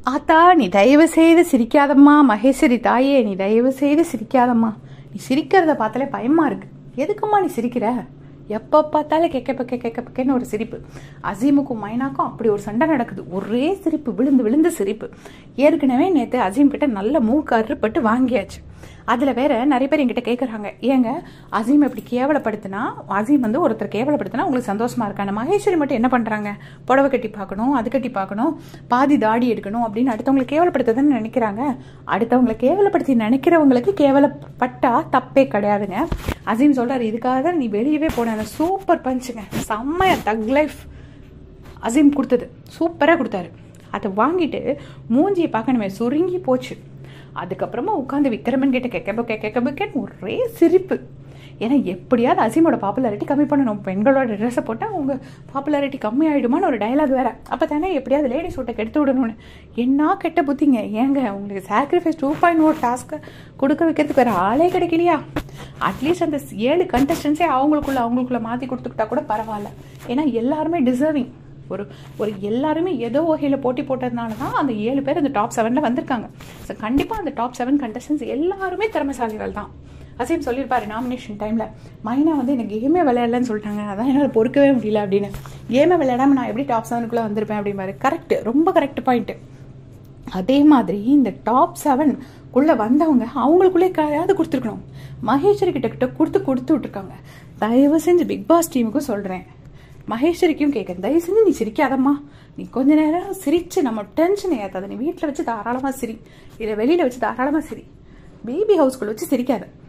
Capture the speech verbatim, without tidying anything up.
ஆத்தா நீ தயவு செய்து சிரிக்காதம்மா, மகேஸ்வரி தாயே நீ தயவு செய்து சிரிக்காதம்மா, நீ சிரிக்கிறத பார்த்தாலே பயமா இருக்கு, எதுக்கும்மா நீ சிரிக்கிற, எப்போ பார்த்தாலும் கெக்க பக்க கெக்க பக்கன்னு ஒரு சிரிப்பு. அசீமுக்கும் மைனாக்கும் அப்படி ஒரு சண்டை நடக்குது, ஒரே சிரிப்பு, விழுந்து விழுந்து சிரிப்பு. ஏற்கனவே நேற்று அசீம் கிட்ட நல்ல மூக்கு அறுப்பட்டு வாங்கியாச்சு. அதில் வேற நிறைய பேர் என்கிட்ட கேட்குறாங்க, ஏங்க அசீம் எப்படி கேவலப்படுத்தினா, அசீம் வந்து ஒருத்தர் கேவலப்படுத்தினா உங்களுக்கு சந்தோஷமா இருக்காங்க, மகேஸ்வரி மட்டும் என்ன பண்ணுறாங்க, புடவை கட்டி பார்க்கணும், அது கட்டி பார்க்கணும், பாதி தாடி எடுக்கணும் அப்படின்னு அடுத்தவங்களை கேவலப்படுத்துதுன்னு நினைக்கிறாங்க. அடுத்தவங்களை கேவலப்படுத்தி நினைக்கிறவங்களுக்கு கேவலப்பட்டா தப்பே கிடையாதுங்க. அசீம் சொல்கிறார், இதுக்காக தான் நீ வெளியவே போன, சூப்பர் பஞ்சுங்க, செம்மையா தக் லைஃப் அசீம் கொடுத்தது, சூப்பராக கொடுத்தாரு. அதை வாங்கிட்டு மூஞ்சியை பார்க்கணுமே சுருங்கி போச்சு. அதுக்கப்புறமா உட்காந்து விக்ரமன் கிட்ட கேட்க கேட்க கேட்க ஒரே சிரிப்பு. ஏன்னா எப்படியாவது அசீமோட பாப்புலாரிட்டி கம்மி பண்ணணும், பெண்களோட ட்ரெஸ்ஸை போட்டால் அவங்க பாப்புலாரிட்டி கம்மி ஆகிடுமான்னு ஒரு டைலாக் வேற. அப்போ தானே எப்படியாவது லேடிஸ் ஓட்டை கெடுத்து விடணும்னு. என்ன கெட்ட புத்திங்க, ஏங்க உங்களுக்கு சாக்ரிஃபைஸ் டூ பாயிண்ட் ஓ டாஸ்க்கை கொடுக்க வைக்கிறதுக்கு வேறு ஆளே கிடைக்கலையா? அட்லீஸ்ட் அந்த ஏழு கண்டஸ்டன்ஸே அவங்களுக்குள்ள அவங்களுக்குள்ள மாற்றி கொடுத்துக்கிட்டா கூட பரவாயில்ல. ஏன்னா எல்லாருமே டிசர்விங். ஒரு ஒரு எல்லாருமே ஏதோ வகையில் போட்டி போட்டதுனால தான் அந்த ஏழு பேர் அந்த டாப் செவனில் வந்திருக்காங்க. ஸோ கண்டிப்பாக அந்த டாப் செவன் கண்டஸ்டன்ஸ் எல்லாருமே திறமைசாலிகள் தான். அசீம் சொல்லியிருப்பாரு நாமினேஷன் டைமில், மைனா வந்து எனக்கு கேமே விளையாடலன்னு சொல்லிட்டாங்க, அதான் என்னால் பொறுக்கவே முடியல அப்படின்னு. கேமை விளையாடாமல் நான் எப்படி டாப் செவனுக்குள்ளே வந்திருப்பேன் அப்படிம்பாரு. கரெக்டு, ரொம்ப கரெக்ட் பாயிண்ட்டு. அதே மாதிரி இந்த டாப் செவனுக்குள்ளே வந்தவங்க அவங்களுக்குள்ளே கையாவது கொடுத்துருக்கணும். மகேஸ்வரி கிட்ட கிட்ட கொடுத்து கொடுத்து விட்டுருக்காங்க. தயவு செஞ்சு பிக் பாஸ் டீமுக்கும் சொல்கிறேன், மகேஸ்வரிக்கும் கேட்குறேன், தயவு செஞ்சு நீ சிரிக்காதம்மா, நீ கொஞ்ச நேரம் சிரிச்சு நம்ம டென்ஷன் ஏற்றாத, நீ வீட்டில் வச்சு தாராளமாக சிரி, இல்லை வெளியில் வச்சு தாராளமாக சிரி, பேபி ஹவுஸ்குள்ளே வச்சு சிரிக்காத.